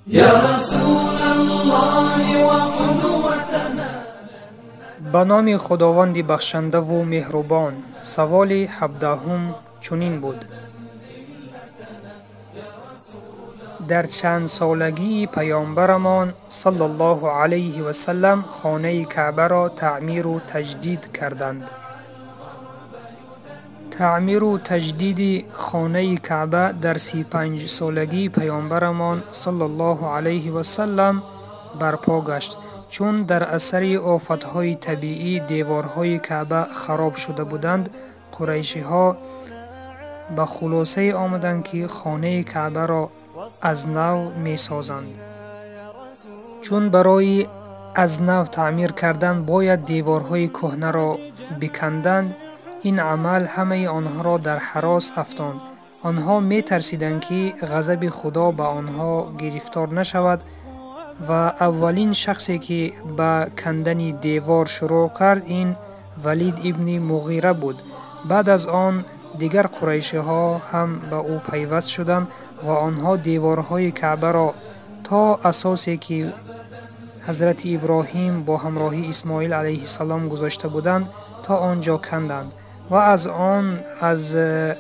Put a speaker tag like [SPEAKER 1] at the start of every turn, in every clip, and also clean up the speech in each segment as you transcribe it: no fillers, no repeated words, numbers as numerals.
[SPEAKER 1] به نام خداوند بخشنده و مهربان. سوال 17 چنین بود: در چند سالگی پیامبرمان صلی الله علیه و سلم خانه کعبه را تعمیر و تجدید کردند. تعمیر و تجدید خانه کعبه در 35 سالگی پیامبرمان صلی الله علیه و سلم برپا گشت، چون در اثر آفتهای طبیعی دیوارهای کعبه خراب شده بودند. قریشی ها به خلاصه آمدند که خانه کعبه را از نو می سازند. چون برای از نو تعمیر کردن باید دیوارهای کهنه را بکندند، این عمل همه آنها را در هراس افکند. آنها می ترسیدند که غضب خدا به آنها گرفتار نشود و اولین شخصی که به کندن دیوار شروع کرد این ولید ابن مغیره بود. بعد از آن دیگر قریشی ها هم به او پیوست شدند و آنها دیوارهای کعبه را تا اساسی که حضرت ابراهیم با همراهی اسماعیل علیه السلام گذاشته بودند تا آنجا کندند و از آن از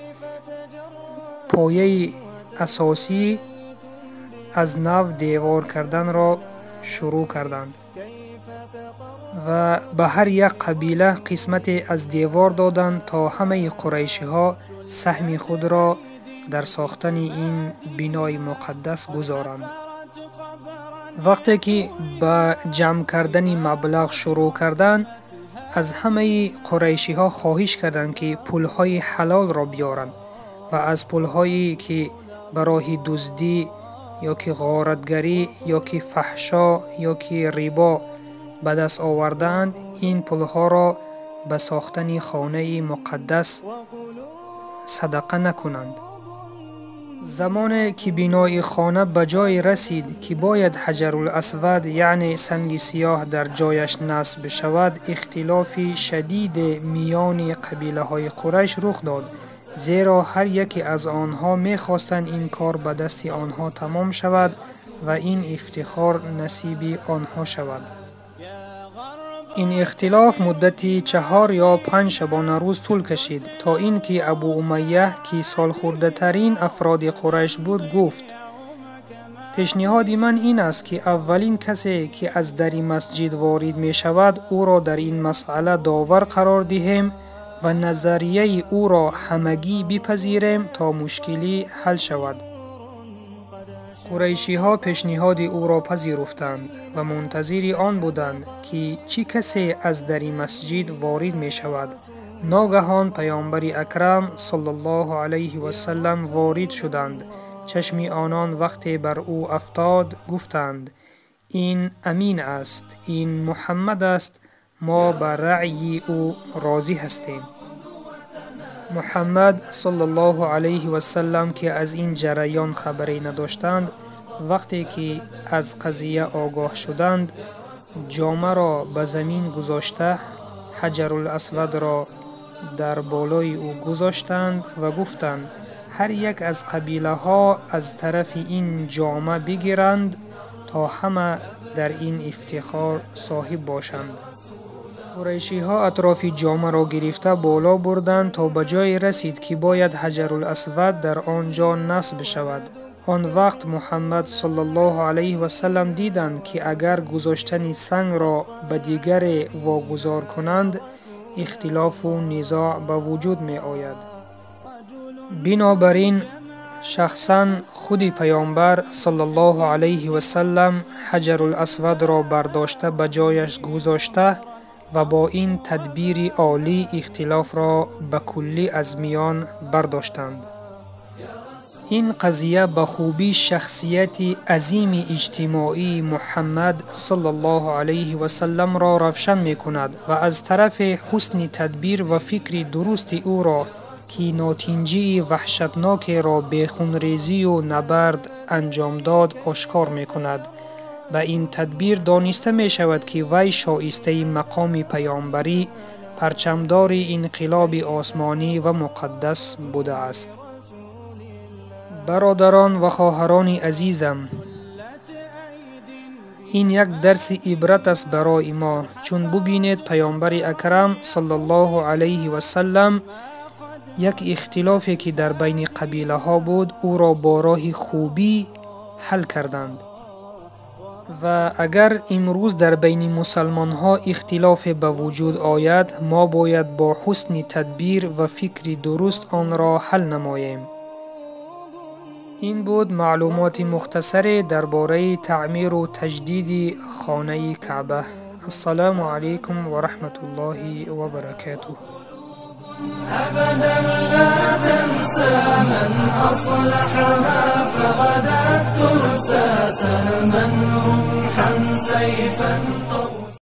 [SPEAKER 1] پایه اساسی از نو دیوار کردن را شروع کردند و به هر یک قبیله قسمت از دیوار دادند تا همه قریشی ها سهم خود را در ساختن این بنای مقدس گذارند. وقتی که به جمع کردن مبلغ شروع کردند، از همه قریشی ها خواهش کردند که پولهای حلال را بیارند و از پولهایی که برای دزدی یا که غارتگری یا که فحشا یا که ربا به دست آوردند، این پولها را به ساختن خانه مقدس صدقه نکنند. زمانی که بنای خانه به جای رسید که باید حجر الاسود یعنی سنگ سیاه در جایش نصب شود، اختلاف شدید میان قبیله های قریش رخ داد، زیرا هر یکی از آنها می‌خواستند این کار به دست آنها تمام شود و این افتخار نصیب آنها شود. این اختلاف مدتی 4 یا 5 شبانه روز طول کشید تا اینکه ابو امیه که سالخورده ترین افراد قریش بود گفت: پیشنهاد من این است که اولین کسی که از در مسجد وارد می شود او را در این مسئله داور قرار دهیم و نظریه او را همگی بپذیریم تا مشکلی حل شود. قریشی ها پیشنهاد او را پذیرفتند و منتظر آن بودند که چه کسی از در مسجد وارد می شود. ناگهان پیامبر اکرم صلی الله علیه و سلم وارد شدند. چشم آنان وقتی بر او افتاد گفتند: این امین است، این محمد است، ما بر رأی او راضی هستیم. محمد صلی الله علیه و سلم که از این جریان خبری نداشتند، وقتی که از قضیه آگاه شدند جامه را به زمین گذاشته حجر الاسود را در بالای او گذاشتند و گفتند: هر یک از قبیله ها از طرف این جامه بگیرند تا همه در این افتخار صاحب باشند. قریشی ها اطراف جامه را گرفته بالا بردند تا به جای رسید که باید حجر الاسود در آنجا نصب شود. آن وقت محمد صلی الله علیه و سلم دیدند که اگر گذاشتن سنگ را به دیگر واگذار کنند اختلاف و نزاع به وجود می آید. بنابراین شخصا خود پیامبر صلی الله علیه و سلم حجر الاسود را برداشته به جایش گذاشته و با این تدبیر عالی اختلاف را به کلی از میان برداشتند. این قضیه به خوبی شخصیت عظیم اجتماعی محمد صلی الله علیه و سلم را روشن می کند و از طرف حسن تدبیر و فکر درست او را که ناتنجی وحشتناک را به خونریزی و نبرد انجام داد آشکار می کند. به این تدبیر دانسته می شود که وی شایسته مقام پیامبری، پرچمدار انقلاب آسمانی و مقدس بوده است. برادران و خواهران عزیزم، این یک درس عبرت است برای ما، چون ببینید پیامبر اکرم صلی الله علیه و سلم یک اختلافی که در بین قبیله ها بود او را با راه خوبی حل کردند و اگر امروز در بین مسلمان ها اختلاف به وجود آید ما باید با حسن تدبیر و فکر درست آن را حل نماییم. این بود معلومات مختصر درباره تعمیر و تجدید خانه کعبه. السلام علیکم و رحمت الله و برکاته.
[SPEAKER 2] أبدا لا تنسى من أصلحها فغدا ترسى سهما رمحا سيفا